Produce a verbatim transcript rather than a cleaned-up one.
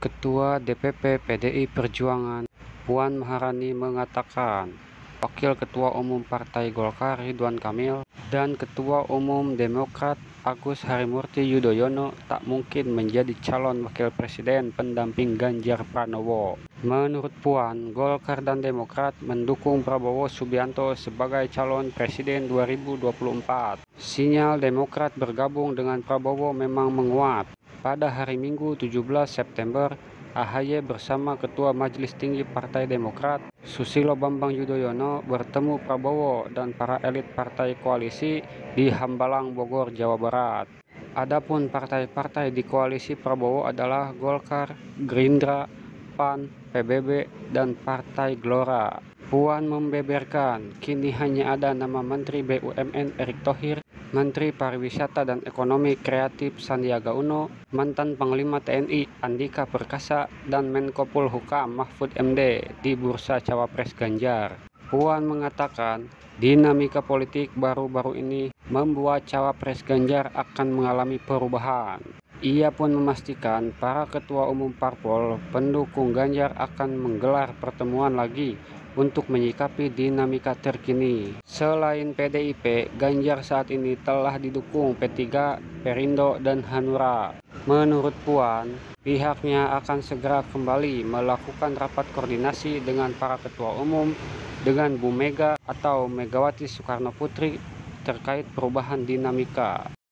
Ketua D P P P D I Perjuangan Puan Maharani mengatakan Wakil Ketua Umum Partai Golkar Ridwan Kamil dan Ketua Umum Demokrat Agus Harimurti Yudhoyono tak mungkin menjadi calon wakil presiden pendamping Ganjar Pranowo. Menurut Puan, Golkar dan Demokrat mendukung Prabowo Subianto sebagai calon presiden dua ribu dua puluh empat. Sinyal Demokrat bergabung dengan Prabowo memang menguat. Pada hari Minggu tujuh belas September, A H Y bersama Ketua Majelis Tinggi Partai Demokrat, Susilo Bambang Yudhoyono bertemu Prabowo dan para elit partai koalisi di Hambalang, Bogor, Jawa Barat. Adapun partai-partai di koalisi Prabowo adalah Golkar, Gerindra, Pan, P B B, dan Partai Gelora. Puan membeberkan kini hanya ada nama Menteri B U M N Erick Thohir, Menteri Pariwisata dan Ekonomi Kreatif Sandiaga Uno, mantan Panglima T N I Andika Perkasa, dan Menko Polhukam Mahfud M D di bursa cawapres Ganjar. Puan mengatakan dinamika politik baru-baru ini membuat cawapres Ganjar akan mengalami perubahan. Ia pun memastikan para ketua umum parpol pendukung Ganjar akan menggelar pertemuan lagi untuk menyikapi dinamika terkini. Selain P D I P, Ganjar saat ini telah didukung P tiga, Perindo, dan Hanura. Menurut Puan, pihaknya akan segera kembali melakukan rapat koordinasi dengan para ketua umum dengan Bu Mega atau Megawati Soekarno Putri terkait perubahan dinamika.